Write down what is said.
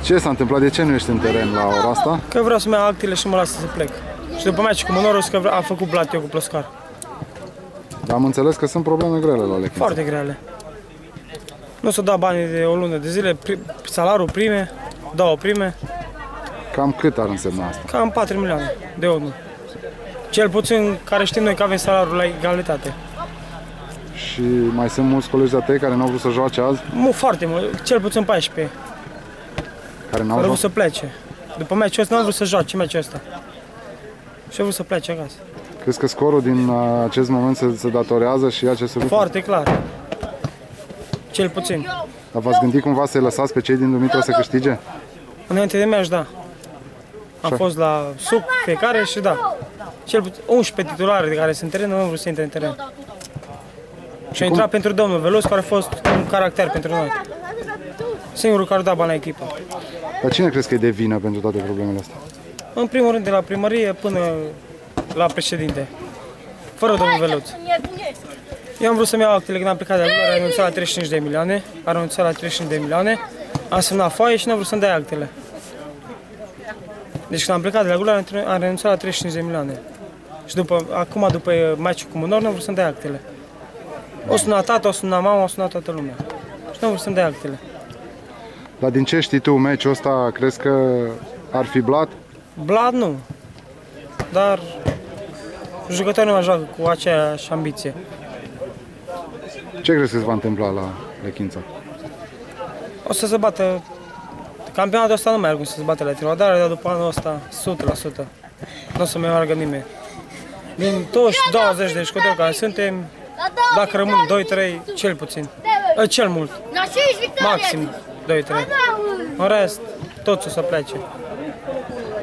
Ce s-a întâmplat? De ce nu ești în teren la ora asta? Că vreau să-mi iau actele și mă lasă să plec. Și după meci cu Monoros că a făcut blat eu cu Ploscar. Dar am înțeles că sunt probleme grele la Lechința. Foarte grele. Nu s-o da banii de o lună de zile, salariul prime, 2 prime. Cam cât ar însemna asta? Cam 4 milioane de euro. Cel puțin care știm noi că avem salariul la egalitate. Și mai sunt mulți colegi de-a tăi care n-au vrut să joace azi? Foarte mult, cel puțin 14. Care n-au vrut să plece. După meciul ăsta n-au vrut să joace meciul ăsta. Și au vrut să plece acasă. Crezi că scorul din acest moment se datorează și acest lucru? Foarte clar. Cel puțin. Dar v-ați gândit cumva să-i lăsați pe cei din Dumitru să câștige? Înainte de meci, da. Am fost la suc fiecare și da. Cel puțin 11 titulari de care sunt în teren, nu am vrut să intre în teren. Și a intrat pentru domnul Velos, care a fost un caracter pentru noi. Singurul care a dat bani la echipă. Dar cine crezi că e de vină pentru toate problemele astea? În primul rând de la primărie până la președinte. Fără domnul Veluț. Eu am vrut să-mi iau actele când am plecat de acolo, a renunțat la 35 de milioane. A renunțat la 35 de milioane. Am semnat foaie și n-am vrut să-mi dai actele. Deci când am plecat de la Gula, am renunțat la 35 de milioane. Și acum, după meciul cu Munor, n-am vrut să-mi dai actele. O suna tata, o suna mama, o suna toată lumea. Și n-am vrut să-mi dai actele. Dar din ce știi tu, meciul ăsta, crezi că ar fi blat? Blat nu. Dar jucătorii nu mai joacă cu aceeași ambiție. Ce crezi că se va întâmpla la Lechința? O să se bată. Campionatul ăsta nu mai are cum să se bate la Trinodare, dar după anul ăsta 100%. Nu o să mai meargă nimeni. Din toți 20 de jucători care suntem, dacă rămân 2-3, cel puțin. Cel mult. Maxim 2-3. În rest, toți o să plece.